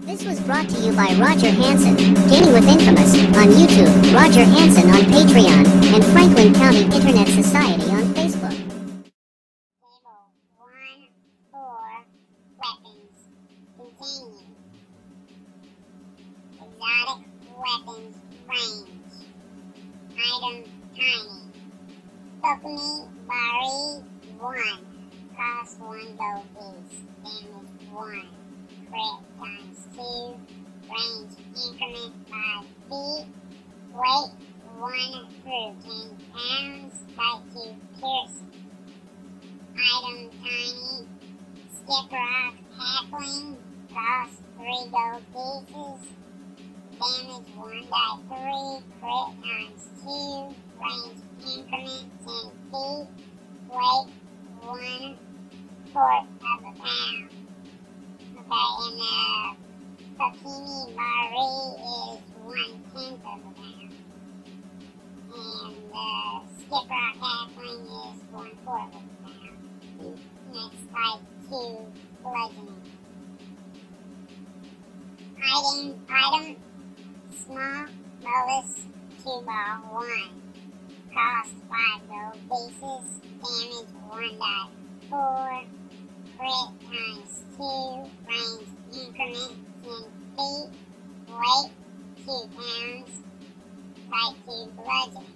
This was brought to you by Roger Hansen, Gaming with Infamous, on YouTube, Roger Hansen on Patreon, and Franklin County Internet Society on Facebook. Table 1, 4, weapons, continue. Exotic weapons, range. Item, tiny. Kokumi Bari 1, cost 1 gold piece, damage 1. Crit times 2, range increment 5 feet, weight 1 through 10 pounds, type 2 piercing. Item tiny, skip rock halfling, cost 3 gold pieces, damage 1 die 3, crit times 2, range increment 10 feet, weight 1/4 of a pound. Okay, and Kokumi Bari is 1/10 of a pound. And Skip Rock Halfling is 1/4 of a pound. Next, type 2, bludgeoning. Item, small bolus 2-ball 1. Cost 5 gold pieces, damage 1 die 4. Crit times 2, range increment 10 feet, weight 2 pounds, type 2 bludgeoning.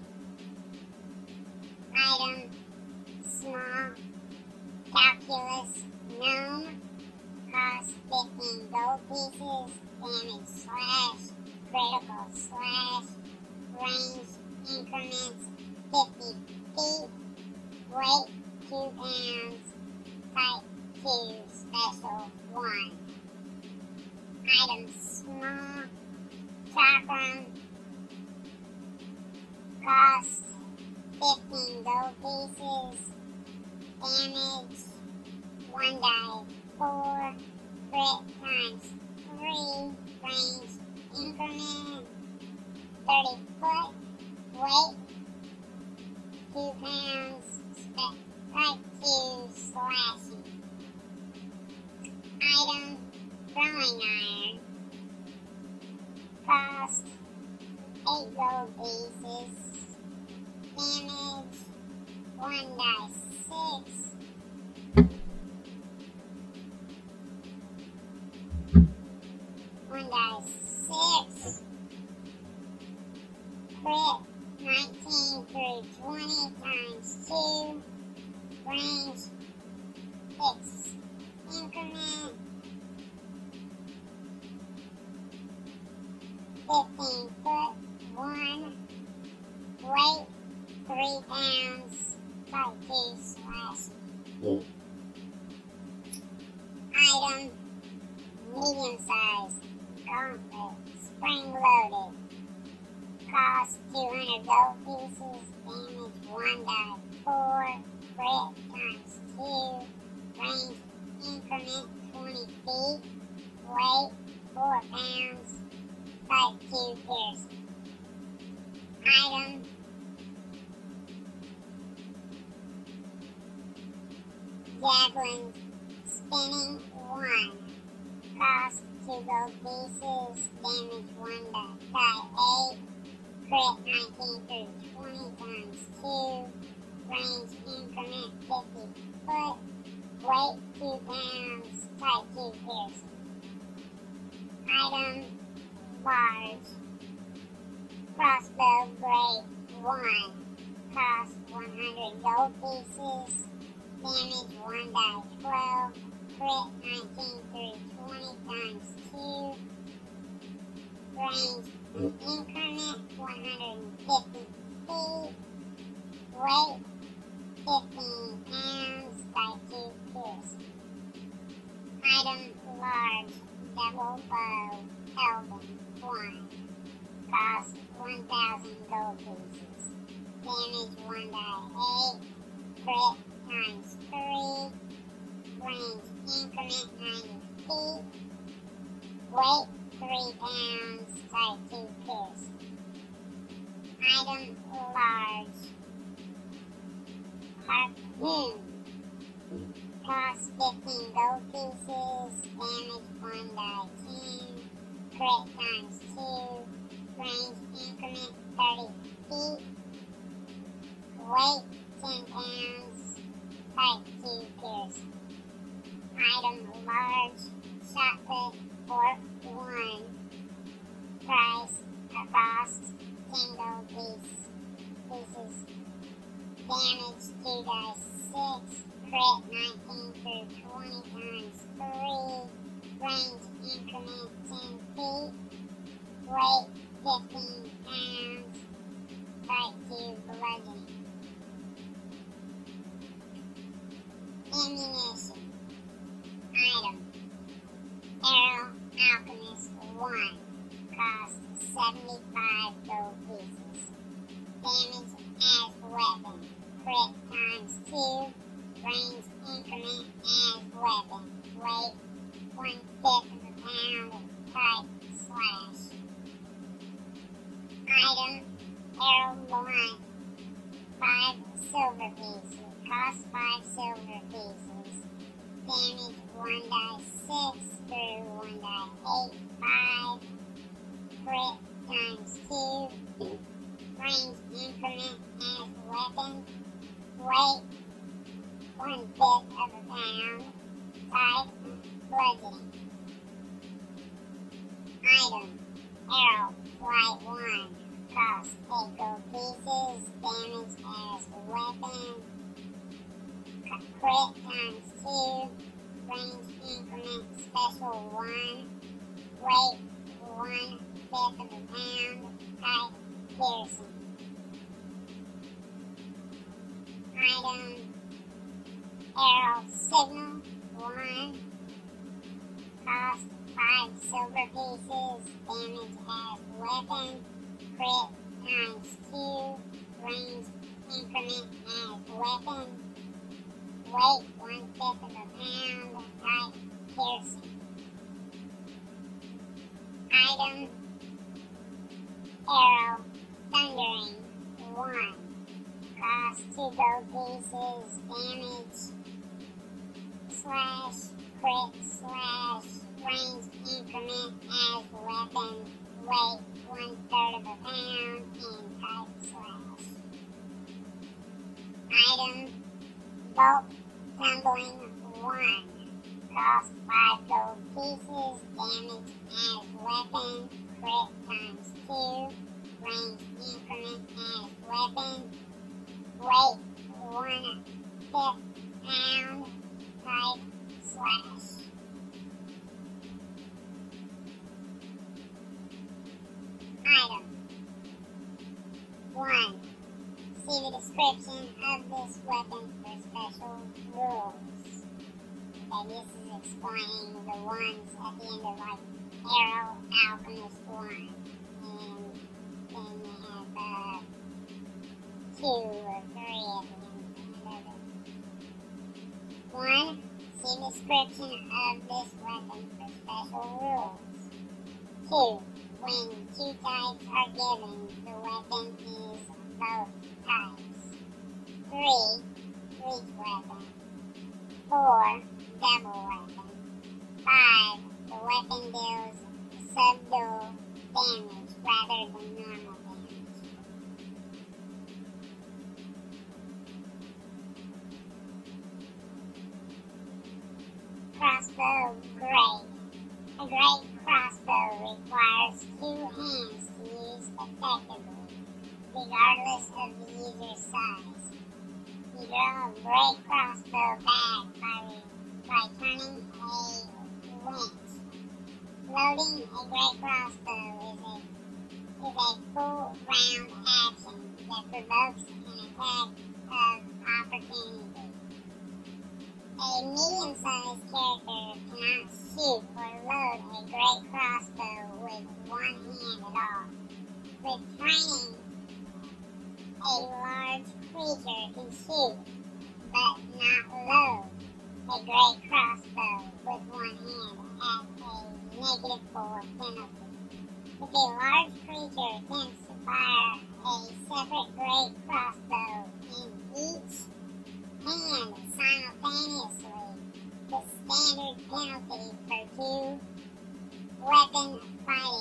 Item, small calculus gnome, cost 15 gold pieces, damage slash, critical slash, range increments 50 feet, weight 2 pounds, type 2 special 1. Item, small chakram, cost 15 gold pieces, damage 1 die 4, crit times 3, range increment 30 foot, weight 2 pounds, type 2 slashing. Item, throwing iron, cost 8 gold pieces, damage 1 die 6, crit 19 through 20 times 2, range 6, increment 15 foot 1, weight 3 pounds, type 2 slashing. Item, medium sized gauntlet, spring loaded, cost 200 gold pieces, damage 1 die 4, crit times 2, range increment 20 feet, weight 4 pounds, type 2 piercing. Item, javelin spinning 1, cost 2 gold pieces, damage 1 die 8, crit 19 through 20 times 2, range increment 50 foot, weight 2 pounds, type 2 piercing. Item, large crossbow blade 1, cost 100 gold pieces, damage 1 die 12, crit 19 through 20 times 2, range increment 150 feet, weight 15 pounds, type 2 piercing. Item, large double bow elven 1, cost 1,000 gold pieces, damage 1 die 8, crit times 3, range increment 90 feet, weight 3 pounds, type 2 piercing. Item, large harpoon, cost 15 gold pieces, damage 1 die 10, crit times 2, range increment 30 feet, weight 10 pounds, type 2 piercing. Item large shot put fork 1, price cost single pieces, damage 2 dice 6, crit 19 through 20 times 3, range increment 10 feet, weight 15 pounds, type 2 bludgeoning. Ammunition. Item. Arrow Alchemist 1. Cost 75 gold pieces. Damage as weapon. Crit times 2. Range increment as weapon. Weight 1/5 of a pound. Type slash. Item. Arrow 1. 5 silver pieces. Cost 5 silver pieces. Damage 1 die 6 through 1 die 8, 5. Crit times 2. Range increment as weapon. Weight 1/5 of a pound. Type bludgeoning. Item. Arrow flight 1. Cost 8 gold pieces. Damage as weapon. Crit times 2, range increment special 1, weight 1/5 of a pound, type piercing. Item arrow signal 1, cost 5 silver pieces, damage as weapon, crit times 2, range increment as weapon. Weight 1/5 of a pound, type piercing. Item arrow thundering 1. Cost 2 gold pieces, damage slash crit slash range increment as weapon, weight 1/3 of a pound, and type slash. Item bolt tumbling 1. Cost 5 gold pieces, damage as weapon, crit times 2, range increment as weapon, weight 1/5 pound, type slash. Item 1. See the description of this weapon for special rules. Okay, this is explaining the ones at the end of like Arrow Alchemist 1. And then they have 2 or 3 at the end of it. 1. See description of this weapon for special rules. 2. When 2 types are given, the weapon is both types. 3. Reach weapon. 4. Double weapon. 5. The weapon deals subdual damage rather than normal damage. Crossbow grade. A great crossbow requires 2 hands to use effectively, regardless of the user's size. You draw a great crossbow back by turning a winch. Loading a great crossbow is a full round action that provokes an attack of opportunity. A medium-sized character cannot shoot or load a great crossbow with 1 hand at all. With training, a large creature can shoot, but not load a great crossbow with 1 hand at a -4 penalty. If a large creature attempts to fire a separate great crossbow in each hand simultaneously, the standard penalty for 2 weapon fighting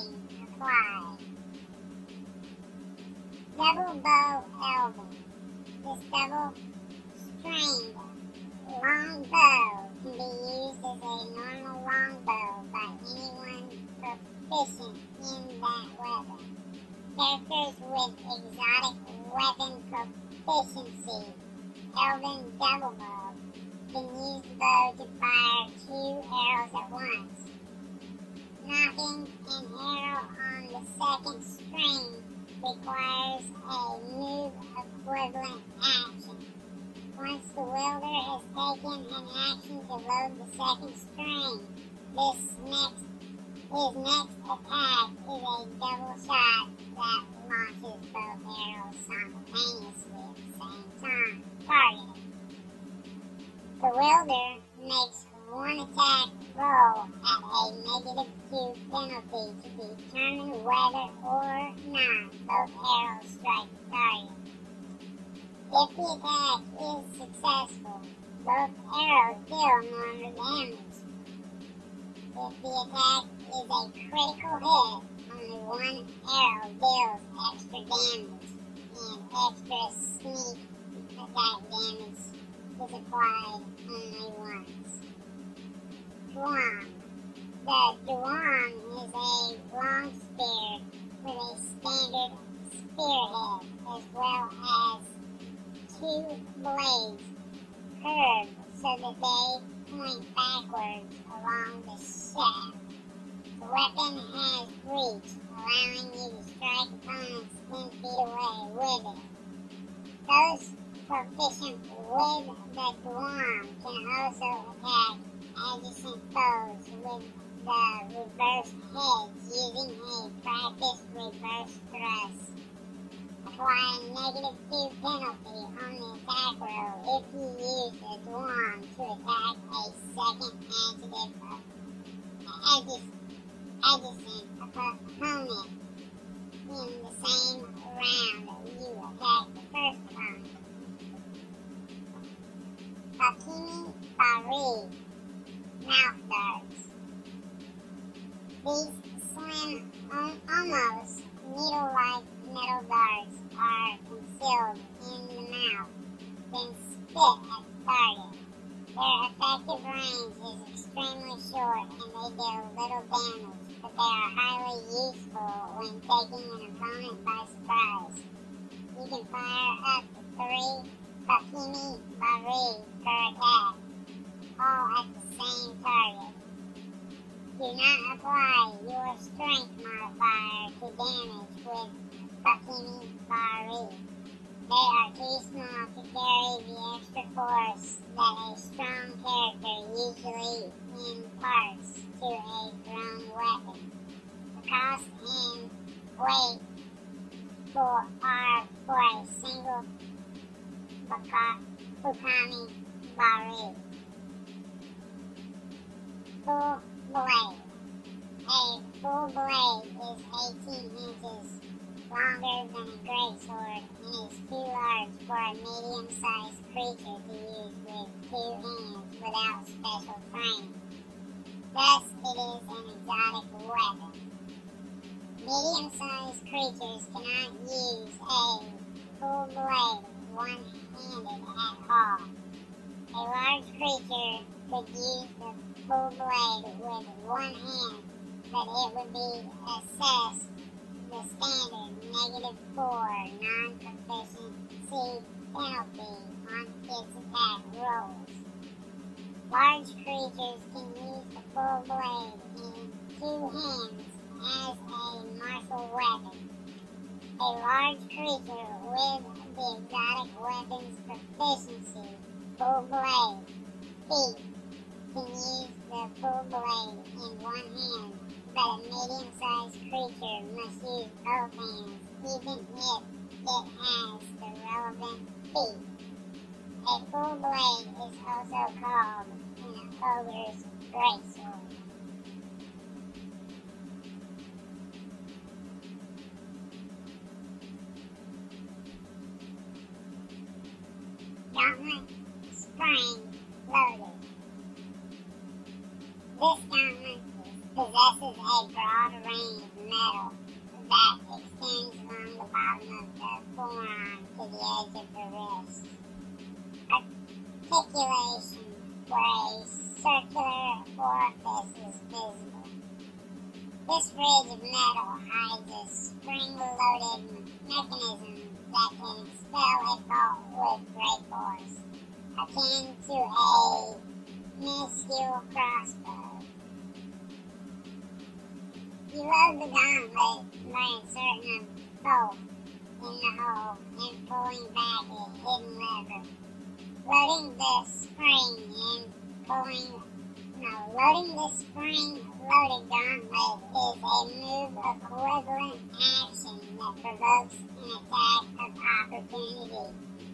Double bow elven. This double-stringed long bow can be used as a normal longbow by anyone proficient in that weapon. Characters with exotic weapon proficiency, elven double bow, can use the bow to fire 2 arrows at once. Knocking an arrow on the second string requires a move equivalent action. Once the wielder has taken an action to load the second string, his next attack is a double shot that launches both arrows simultaneously at the same time, targeting. The wielder makes one attack roll at a -2 penalty to determine whether or not both arrows strike the target. If the attack is successful, both arrows deal normal damage. If the attack is a critical hit, only one arrow deals extra damage, and extra sneak attack damage is applied only once. Dhuam. The Dhuam is a long spear with a standard spearhead, as well as 2 blades curved so that they point backwards along the shaft. The weapon has reach, allowing you to strike opponents 10 feet away with it. Those proficient with the Dhuam can also attack adjacent foes with the reverse heads using a practiced reverse thrust. Apply a -2 penalty on the attack roll if you use the Dhuam to attack a second adjacent opponent in the same round you attack the first opponent. Fakimi Bari. Mouth darts. These slim, almost needle-like metal darts are concealed in the mouth, then spit at the target. Their effective range is extremely short and they deal little damage, but they are highly useful when taking an opponent by surprise. You can fire up to 3 Fakimi Bari per attack, all at the same target. Do not apply your strength modifier to damage with Fakimi Bari. They are too small to carry the extra force that a strong character usually imparts to a thrown weapon. The cost and weight for a single Fakimi Bari. Full blade. A full blade is 18 inches longer than a greatsword and is too large for a medium-sized creature to use with 2 hands without special training. Thus, it is an exotic weapon. Medium-sized creatures cannot use a full blade one-handed at all. A large creature could use the full blade with one hand, but it would be assessed the standard -4 non-proficiency penalty on its attack rolls. Large creatures can use the full blade in 2 hands as a martial weapon. A large creature with the exotic weapons proficiency, full blade, feat, can use the full blade in 1 hand, but a medium-sized creature must use both hands, even if it has the relevant feat. A full blade is also called an ogre's greatsword. Gauntlet spring loaded. This gauntlet possesses a broad range of metal that extends along the bottom of the forearm to the edge of the wrist. Articulation, where a circular orifice is visible. This ridge of metal hides a spring-loaded mechanism that can expel a bolt with great force, akin to a minuscule crossbow. You load the gauntlet by inserting a bolt in the hole and pulling back a hidden lever. Loading the spring-loaded gauntlet is a move equivalent action that provokes an attack of opportunity.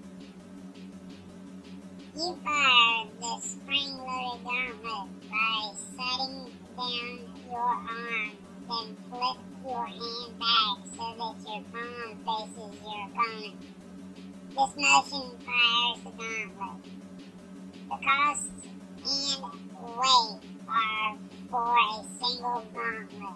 You fire the spring-loaded gauntlet by setting down your arm, then flip your hand back so that your palm faces your opponent. This motion fires the gauntlet. The cost and weight are for a single gauntlet.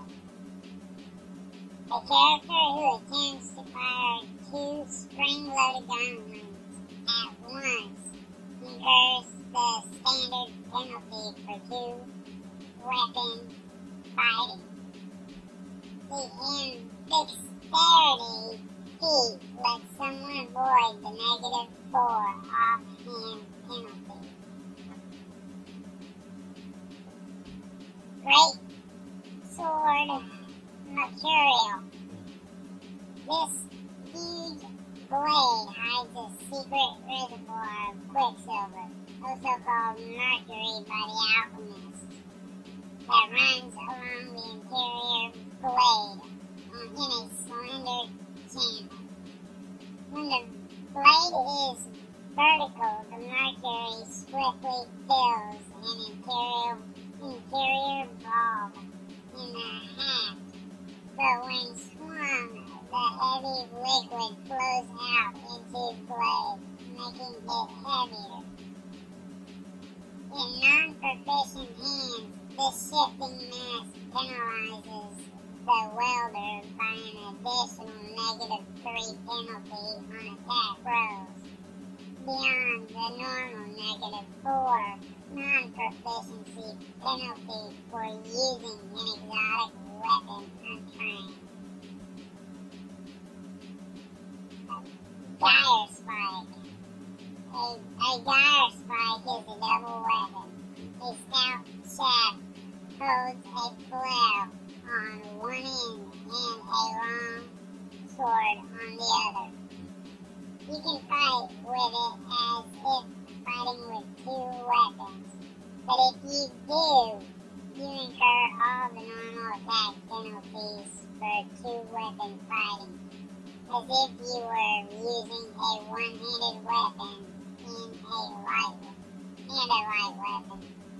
A character who attempts to fire 2 spring-loaded gauntlets at once incurs the standard penalty for 2-weapon fighting. The indexterity feat lets someone avoid the -4 offhand penalty. Great sword material. This huge blade hides a secret reservoir of quicksilver, also called mercury by the alchemists, that runs along the interior blade in a slender channel. When the blade is vertical, the mercury swiftly fills an interior bulb in the haft, but when swung, the heavy liquid flows out into the blade, making it heavier. In non-proficient hands, this shifting mass penalizes the welder by an additional -3 penalty on attack rolls, beyond the normal -4 non-proficiency penalty for using an exotic weapon untrained. Gyre Spike. A gyre spike is a double weapon. A stout shaft holds a flail on one end and a long sword on the other. You can fight with it as if fighting with 2 weapons, but if you do, you incur all the normal attack penalties for 2-weapon fighting, as if you were using a one-handed weapon and a light weapon.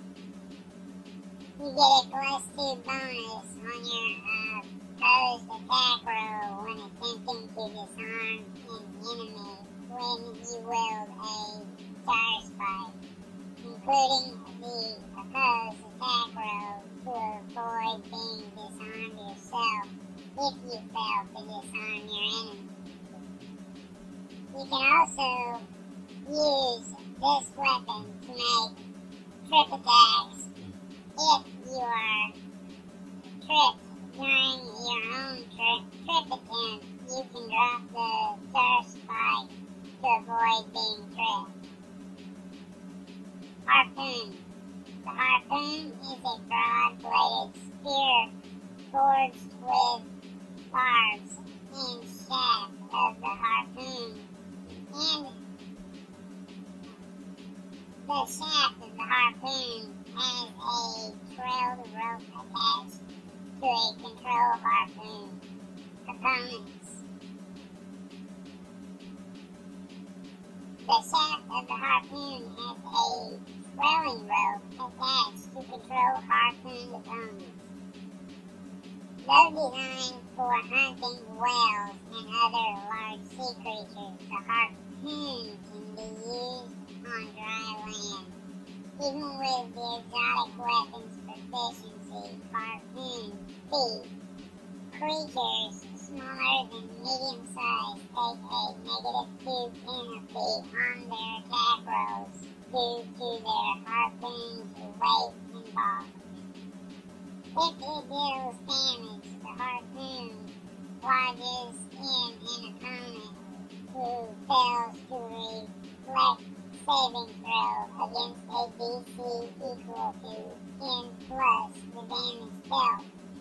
You get a +2 bonus on your opposed attack roll when attempting to disarm an enemy when you wield a gyre spike, including the opposed attack roll to avoid being disarmed yourself if you fail to disarm your enemy. You can also use this weapon to make trip attacks. If you are tripped during your own trip attempt, you can drop the gyre spike to avoid being tripped. Harpoon. The harpoon is a broad-bladed spear forged with barbs and shaft of the harpoon, and the shaft of the harpoon has a trailed rope attached to a control harpoon. Components. The shaft of the harpoon has a trailing rope attached to control harpoon components. Though designed for hunting whales and other large sea creatures, the harpoon can be used on dry land. Even with the exotic weapons proficiency, harpoon thief creatures smaller than medium size take a -2 penalty on their attack rolls due to their harpoon's weight involved. If it deals damage, the harpoon lodges in an opponent who fails to reflect saving throw against a DC equal to 10 plus the damage dealt.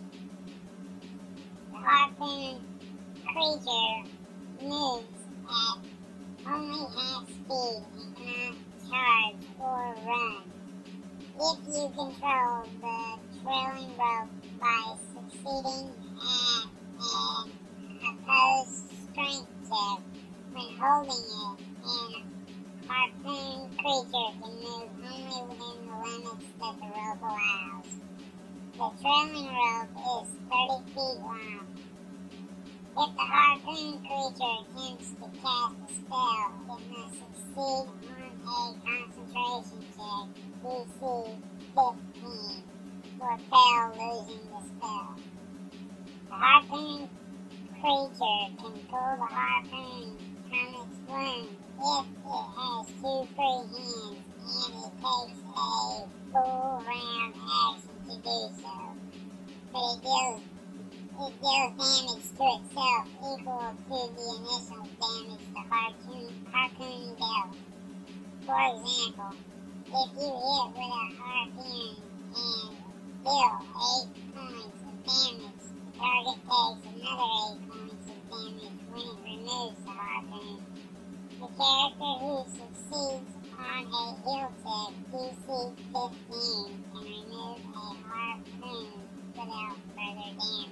The harpoon creature moves at only half speed and cannot charge or run. If you control the trailing rope by succeeding at an opposed strength check when holding it, an harpoon creature can move only within the limits that the rope allows. The trailing rope is 30 feet long. If the harpoon creature attempts to cast a spell, it must succeed on a concentration check DC 15 or fail losing the spell. The harpoon creature can pull the harpoon from its wound if it has 2 free hands and it takes a full round action to do so. But it deals damage to itself equal to the initial damage the harpoon dealt. For example, if you hit with a harpoon and deal 8 points of damage, the target takes another 8 points of damage when it removes the harpoon. The character who succeeds on a heal check DC 15 can remove a harpoon without further damage.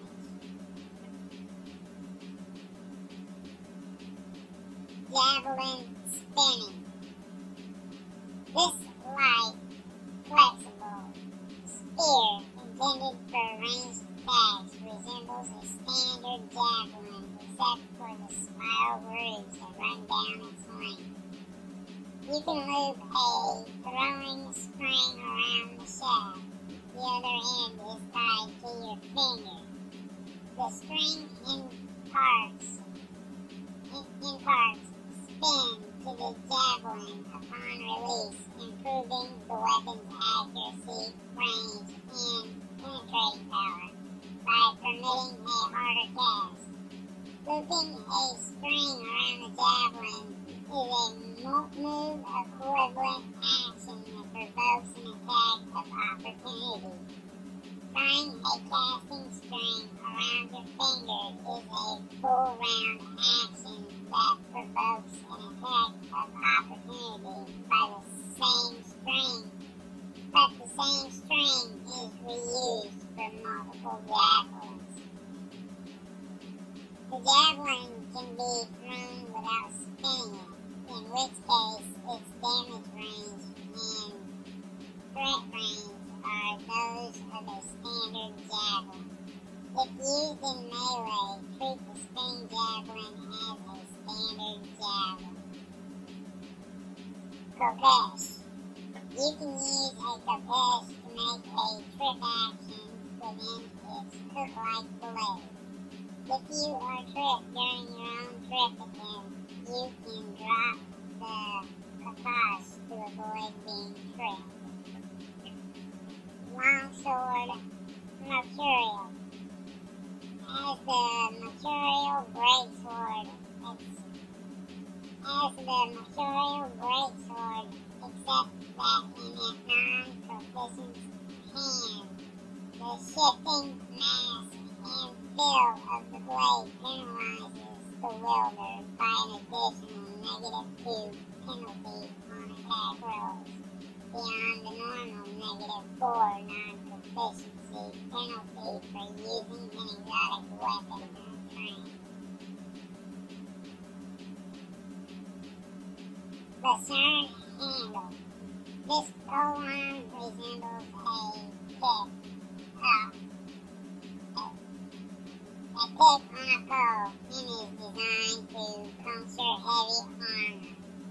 Javelin spinning. This light, flexible spear intended for ranged attacks resembles a standard javelin except for the spiral grooves that run down its length. You can loop a throwing spring around the shaft. The other end is tied to your finger. The string imparts spin to the javelin upon release, improving the weapon's accuracy, range, and penetrating power by permitting a harder cast. Looping a string around the javelin is a move equivalent action that provokes an attack of opportunity. Tying a casting string around your finger is a full round action that provokes an attack of opportunity by the same string, but the same string is reused for multiple javelins. The javelin can be thrown without spinning it, in which case its damage range and threat range are those of a standard javelin. If used in melee, treat the spring javelin as a standard javelin. Kopesh. You can use a kopesh to make a trip action within its hook-like blade. If you are tripped during your own trip attempt, you can drop the kopesh to avoid being tripped. Longsword Mercurial. As the Mercurial Greatsword, except that in a non-proficient hand, the shifting mass and feel of the blade penalizes the wielder by an additional -2 penalty on attack rolls, beyond the normal -4 non-proficiency penalty for using an exotic weapon untrained. Lucerne Handle. This polearm resembles a pick. A pick on a pole and is designed to puncture heavy armor.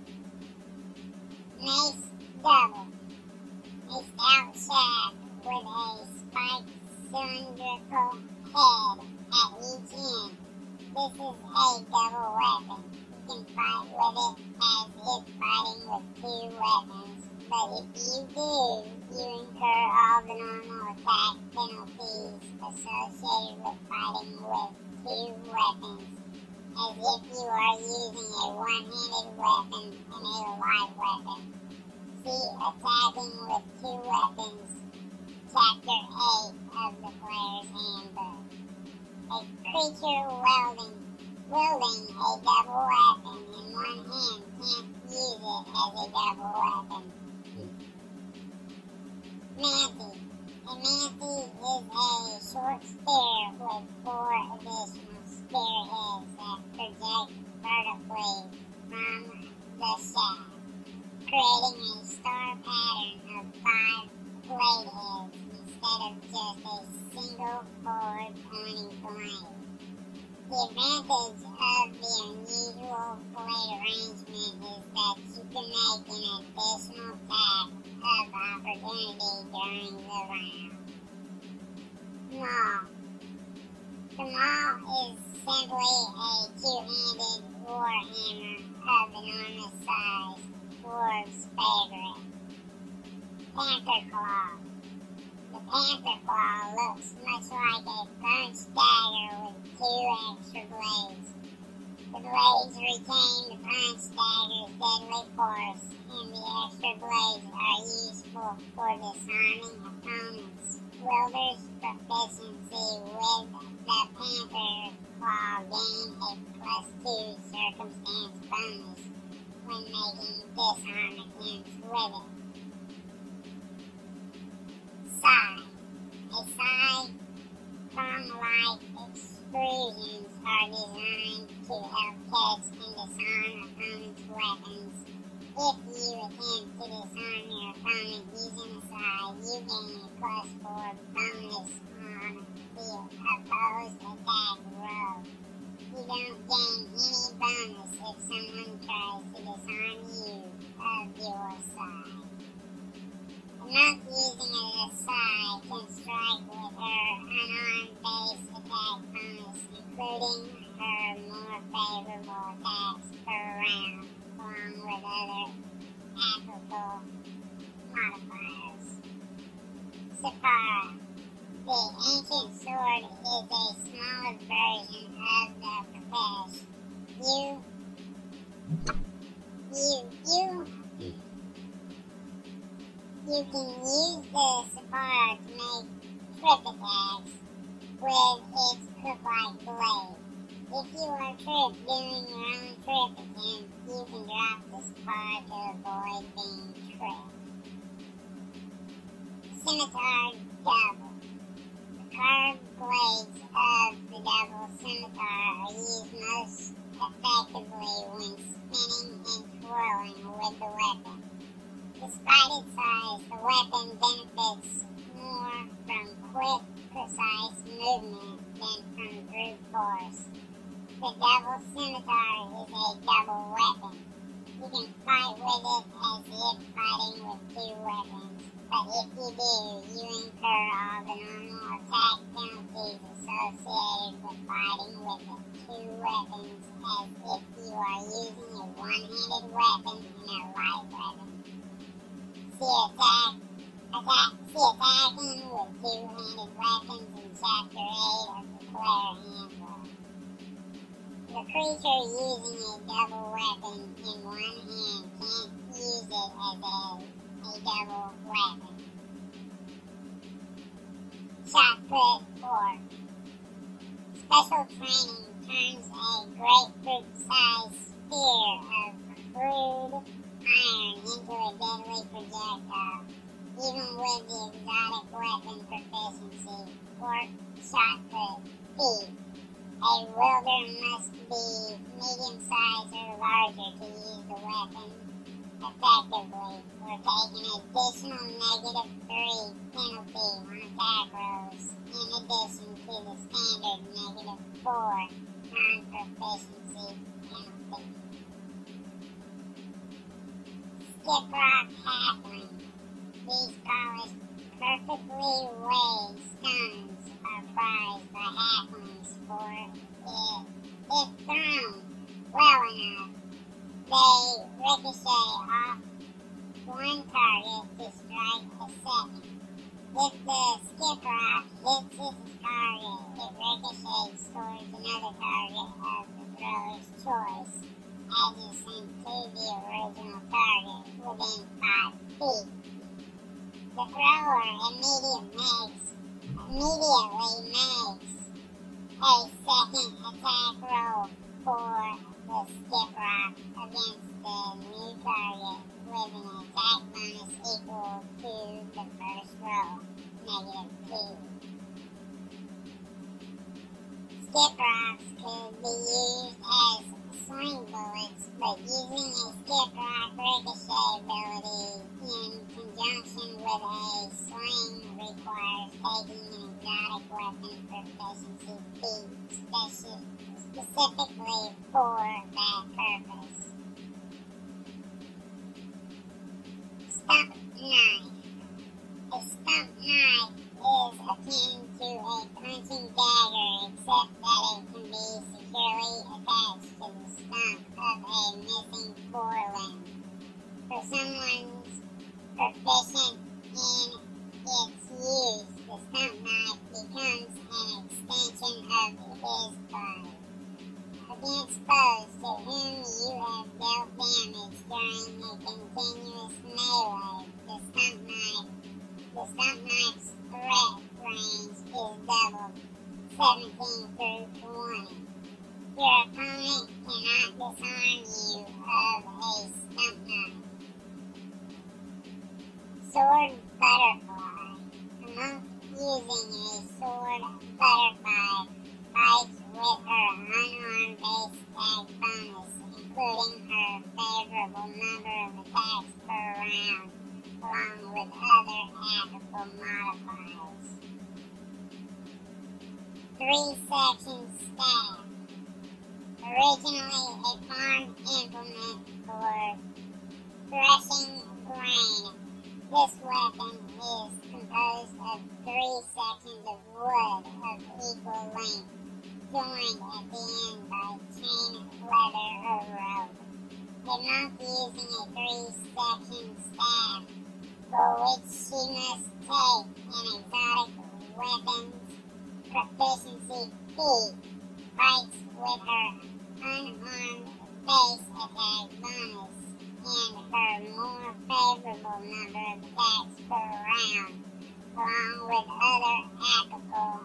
Mace Double. A stout shaft with a spiked cylindrical head at each end This is a double weapon. You can fight with it as if fighting with two weapons, but if you do, you incur all the normal attack penalties associated with fighting with two weapons, as if you are using a one-handed weapon and a light weapon. See Attacking with Two Weapons, Chapter 8 of the Player's Handbook. A creature wielding a double weapon in one hand can't use it as a double weapon. Manti. A manti is a short spear with 4 additional spearheads that project vertically from the shaft, creating a star pattern of 5 blade heads instead of just a single forward pointing blade. The advantage of the unusual blade arrangement is that you can make an additional attack of opportunity during the round. Maul. The maul is simply a two-handed warhammer of enormous size, dwarves' favorite. Panther Claw. The Panther Claw looks much like a burnt dagger with 2 extra blades. The blades retain the punch dagger's deadly force, and the extra blades are useful for disarming opponents. Wielder's proficiency with the Panther Claw gain a +2 circumstance bonus when making disarm attempts with it. Sai. A sai prong-like extrusions are designed to help catch and disarm opponents' weapons. If you attempt to disarm your opponent using a sai, you gain a +4 bonus on the opposed attack roll. You don't gain any bonus if someone tries to disarm you of your sai. A monk using a sai can strike with her unarmed base attack bonus, including her more favorable attacks per round, along with other applicable modifiers. Sephara. The ancient sword is a smaller version of the Kapesh. You can use the Sephara to make trip attacks with its hook-like blade. If you are tripped doing your own trip attempt, you can drop the Sephara to avoid being tripped. Scimitar Double. The curved blades of the double scimitar are used most effectively when spinning and twirling with the weapon. Despite its size, the weapon benefits more from quick, precise movement than from brute force. The double scimitar is a double weapon. You can fight with it as if fighting with 2 weapons, but if you do, you incur all the normal attack penalties associated with fighting with the 2 weapons as if you are using a one-handed weapon and a light weapon. Attacking with 2-handed weapons in Chapter 8 of the Player Handbook. The creature using a double weapon in one hand can't use it as a double weapon. Shot put fork. Special training turns a grapefruit-sized spear of crude iron into a deadly projectile. Even with the exotic weapon proficiency, fork shot put feet. A wielder must be medium-sized or larger to use the weapon effectively, or take an additional -3 penalty on attack rolls, in addition to the standard -4 non-proficiency penalty. Skiprock Halfling. These polished, perfectly weighed stones are prized by halflings for thrown well enough, they ricochet off one target to strike a second. If the skip rock hits its target, it ricochets towards another target of the thrower's choice, adjacent to the original target within 5 feet. The thrower immediately makes a second attack roll for the skip rock against the new target with an attack bonus equal to the first roll, -2. Skip rocks could be used as sling bullets, but using a skip rock ricochet ability in conjunction with a sling requires taking an exotic weapon proficiency feat specifically for that purpose. Stump knife. A stump knife is akin to a punching dagger, except that it can be securely attached to the stump of a missing forelimb. For someone proficient in its use, the stump knife becomes an extension of his body. Against foes to whom you have dealt damage during a continuous melee, the stump knife's threat range is doubled, 17 through 20. Your opponent cannot disarm you of a stump knife. Sword butterfly. A monk using a sword butterfly fights with her unarmed base attack bonus, including her favorable number of attacks per round, along with other applicable modifiers. 3-section staff. Originally a farm implement for threshing grain, this weapon is composed of 3 sections of wood of equal length, joined at the end by chain leather or rope. A monk using a 3-section staff, for which she must take an exotic weapons proficiency feat, fights with her unarmed base attack bonus and her more favorable number of attacks per round, along with other applicable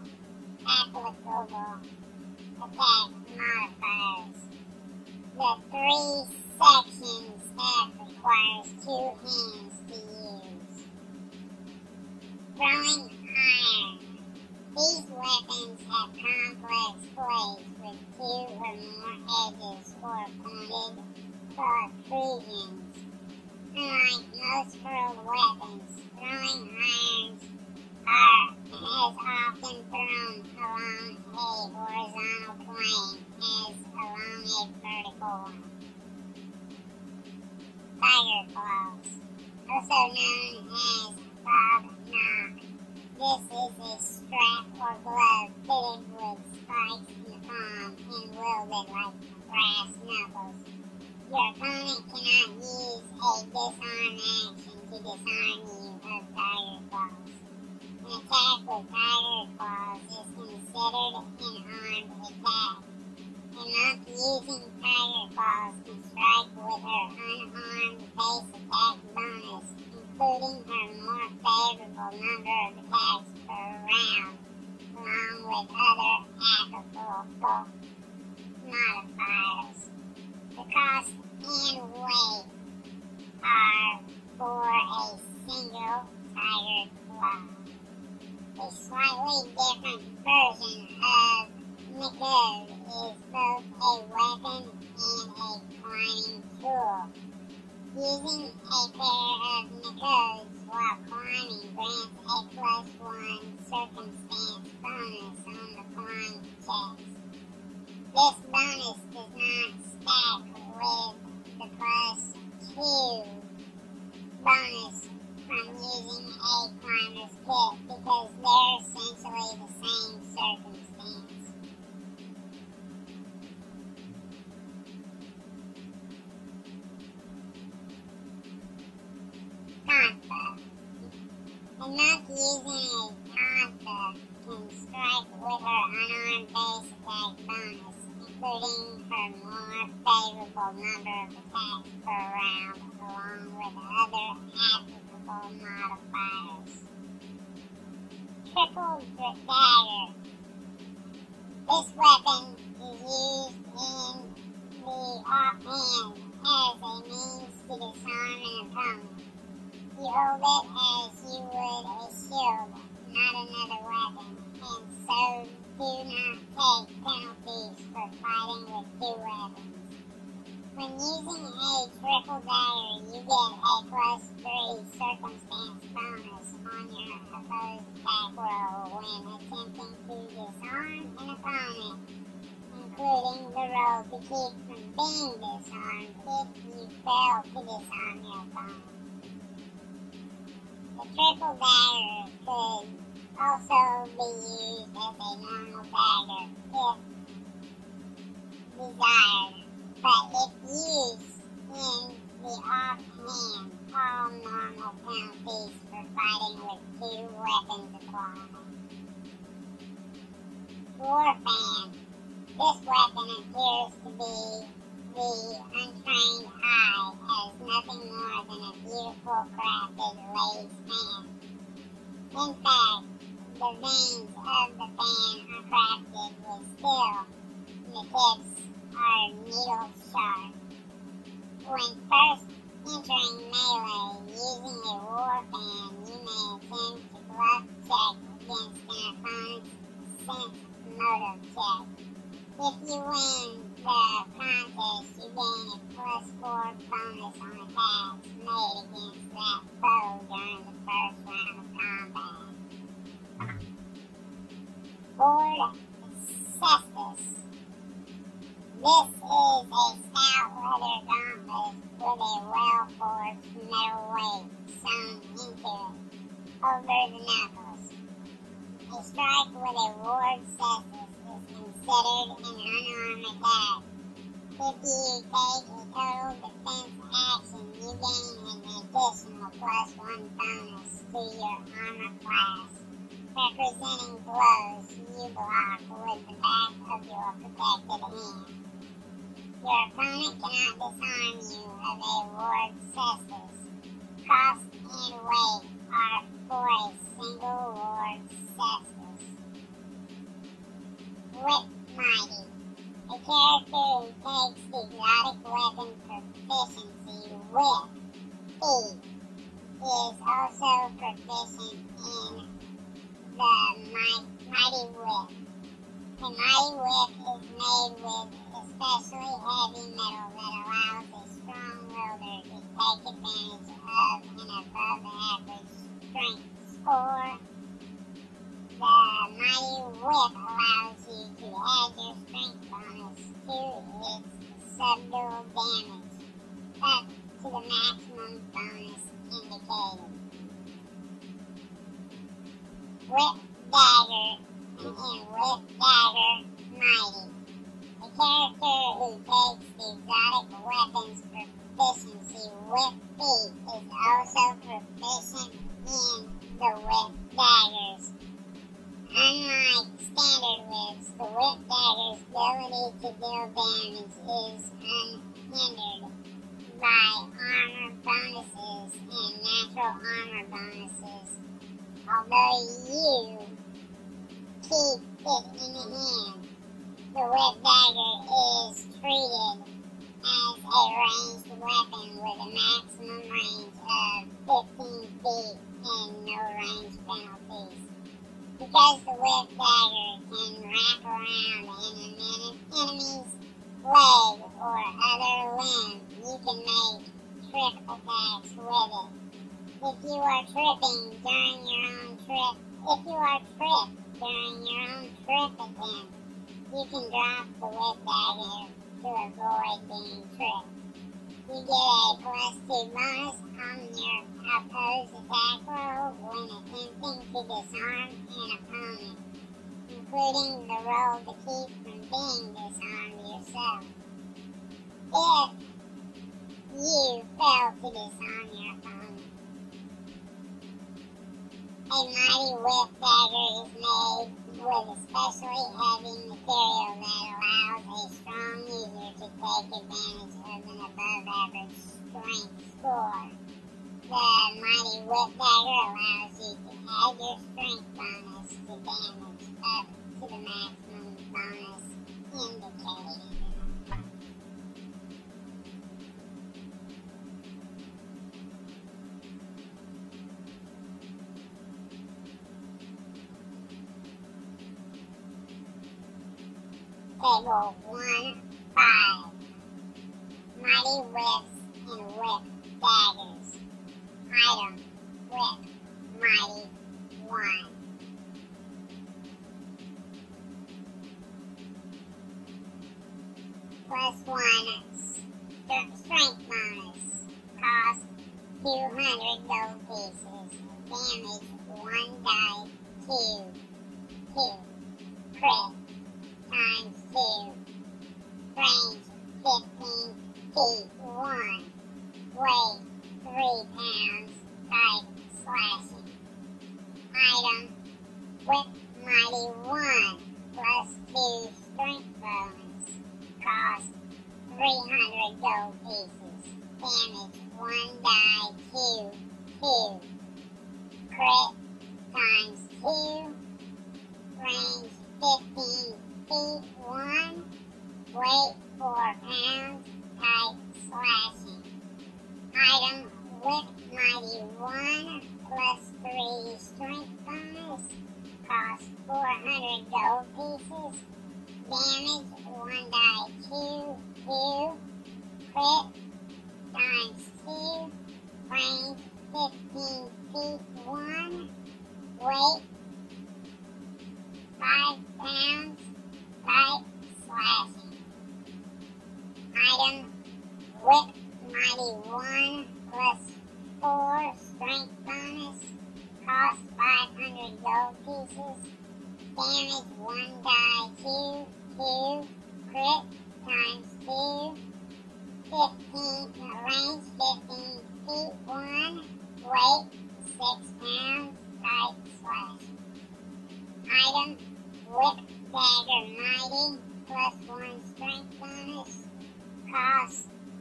attack modifiers. The 3-section staff requires 2 hands to use. Throwing iron. These weapons have complex blades with 2 or more edges or pointed protrusions. Unlike most hurled weapons, throwing irons are as often thrown along a horizontal plane as along a vertical one. Tiger claws, also known as bob knock. This is a strap or glove fitted with spikes in the palm and wielded like brass knuckles. Your opponent cannot use a disarm action to disarm you of tiger claws. An attack with tiger claws is considered an armed attack. A monk using tiger claws can strike with her unarmed base attack bonus, including her more favorable number of attacks per round, along with other applicable modifiers. The cost and weight are for a single tiger claw. A slightly different version of Nikode is both a weapon and a climbing tool. Using a pair of Nikodes while climbing grants a +1 circumstance bonus on the climb checks. This bonus does not stack with the +2 bonus from using a climber's kit because they're essentially the same circumstance. using a taunt can strike with her unarmed base attack bonus, including her more favorable number of attacks per round, along with other applicable modifiers. Triple Dagger. This weapon is used in the offhand as a means to disarm an opponent. You hold it as you would a shield, not another weapon, and so do not take penalties for fighting with two weapons. When using a triple dagger, you get a +3 circumstance bonus on your opposed attack roll when attempting to disarm an opponent, including the roll to keep from being disarmed if you fail to disarm your opponent. The triple dagger could also be used as a normal dagger if desired, but if used in the offhand, all normal penalties for fighting with two weapons apply. Warfan. This weapon appears to be the untrained eye as nothing more than a beautiful crafted lace fan. In fact, the veins of the fan are crafted with steel, and the tips are needle sharp. When first entering melee using a warfan, you may attempt to bluff check against an opponent's sense motive check. If you win the contest, you gain a +4 bonus on attacks made against that foe during the first round of combat. Board Cestus. This is a stout leather gauntlet with a well-forged metal weight sewn into it, over the knuckles. A strike with a ward Cestus is considered an unarmed attack. If you take a total defense action, you gain an additional +1 bonus to your armor class, representing blows you block with the back of your protected hand. Your opponent cannot disarm you of a ward Cestus. Cost and weight are for a single ward Cestus. Whip Mighty. A character who takes the exotic weapon proficiency Whip E is also proficient in the Mighty Whip. The Mighty Whip is made with especially heavy metal that allows a strong wielder to take advantage of an above-average strength score. The Mighty Whip allows you to add your strength bonus to its subdual damage, up to the maximum bonus indicated. Whip Dagger and Whip Dagger Mighty. A character who takes the exotic weapons proficiency Whip Feet is also proficient in the Whip Daggers. Unlike standard whips, the Whip Dagger's ability to deal damage is unhindered by armor bonuses and natural armor bonuses, although you keep it in the hand. The Whip Dagger is treated as a ranged weapon with a maximum range of 15 feet and no range penalties. Because the Whip Dagger can wrap around an enemy's leg or other limb, you can make trip attacks with it. If you are tripped during your own trip attempt, you can drop the Whip Dagger to avoid being tripped. You get a +2 bonus on your opposed attack roll when attempting to disarm an opponent, including the roll to keep from being disarmed yourself. If you fail to disarm your opponent, a mighty whip dagger is made with especially heavy material that allows a strong user to take advantage of an above-average strength score. The mighty whip dagger allows you to add your strength bonus to damage up to the maximum bonus indicated. Table 1-5. Mighty whips and whip daggers. Item, whip, mighty 1. +1 strength bonus. Cost 200 gold pieces. Damage 1 die 2. Crit times 2. Range 15 feet 1. Weight 3 pounds. Type slashing. Item, whip mighty 1 +2 strength bonus. Cost 300 gold pieces. Damage 1 die 2. Crit times 2. Range 15 feet 1. Weight 4 pounds. Type slashing. Item, whip mighty 1 +3 strength bonus. Cost 400 gold pieces. Damage 1 die 2. Crit times 2. Range 15 feet 1. Weight 5 pounds. Type slashing. Item, whip mighty 1 +4 strength bonus. Cost 500 gold pieces. Damage 1 die 2. Crit times 2. Range 15 feet 1. Weight 6 pounds. Type slashing. Item, whip dagger mighty +1 strength bonus. Cost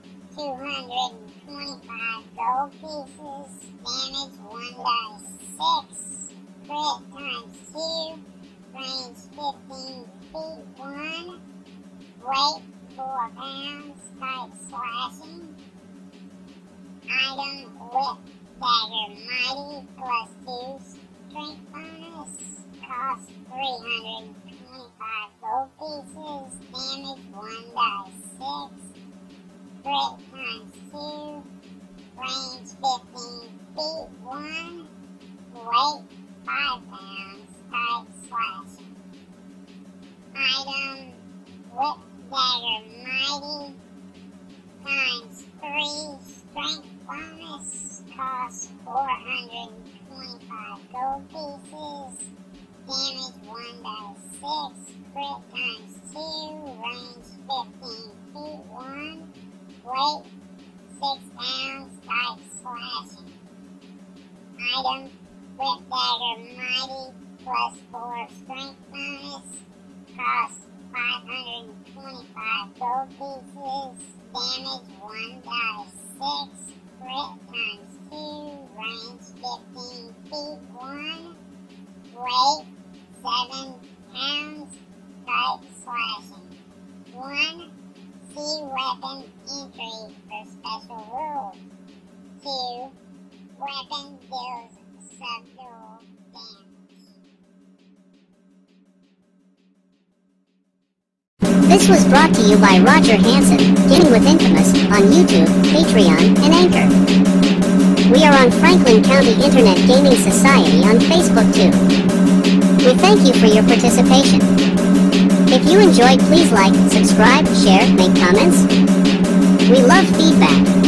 225 gold pieces. Damage 1 die 6. Crit times 2. Range 15 feet 1. Weight 4 pounds. Type slashing. Item, whip dagger mighty +2 strength bonus. Cost 325 gold pieces. Damage 1 die 6. Crit times 2. Range 15 feet 1. Weight 5 pounds. Type slashing. Item, whip dagger mighty times 3 strength bonus. Cost 425 gold pieces. Damage 1 die 6. Crit times 2. Range 15 feet 1. Weight 6 pounds. Type slashing. Item, whip dagger mighty +4 strength bonus. Cost 525 gold pieces. Damage 1 die 6. Crit times 2. Range 15 feet 1. Weight 7 pounds. Type slashing. 1. See weapon entry for special rules. 2. Weapon deals subdual damage. This was brought to you by Roger Hansen, Gaming with Infamous, on YouTube, Patreon, and Anchor. We are on Franklin County Internet Gaming Society on Facebook too. We thank you for your participation. If you enjoyed, please like, subscribe, share, make comments. We love feedback.